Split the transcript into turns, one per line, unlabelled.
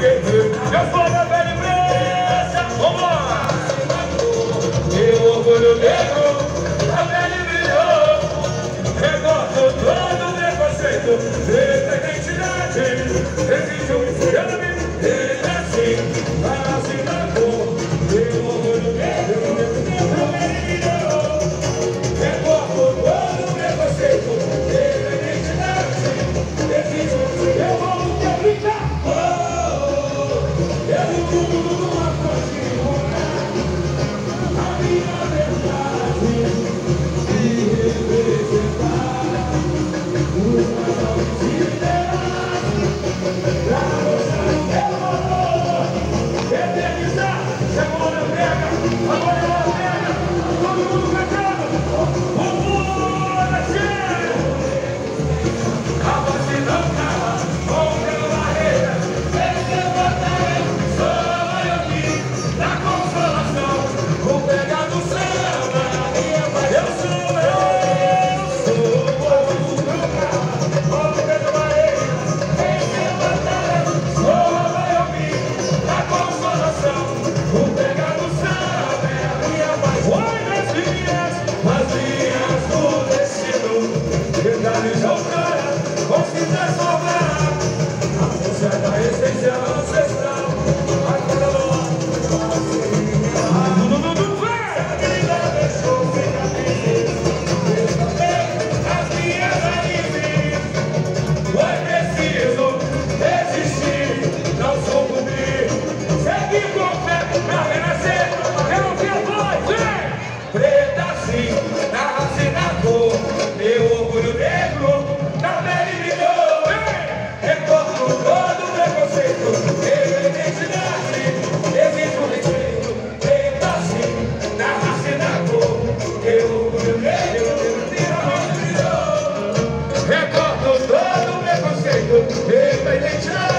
Eu sou da velha imprensa, vambora! Meu orgulho negro, a pele brilhou. Recordo todo o preconceito, essa identidade. Existe um exame, ele é assim, nasce na cor. Meu orgulho negro, a pele brilhou. Recordo todo o preconceito, essa identidade. Existe um exame, eu vou te brincar. Recordo todo o preconceito, respeito a identidade.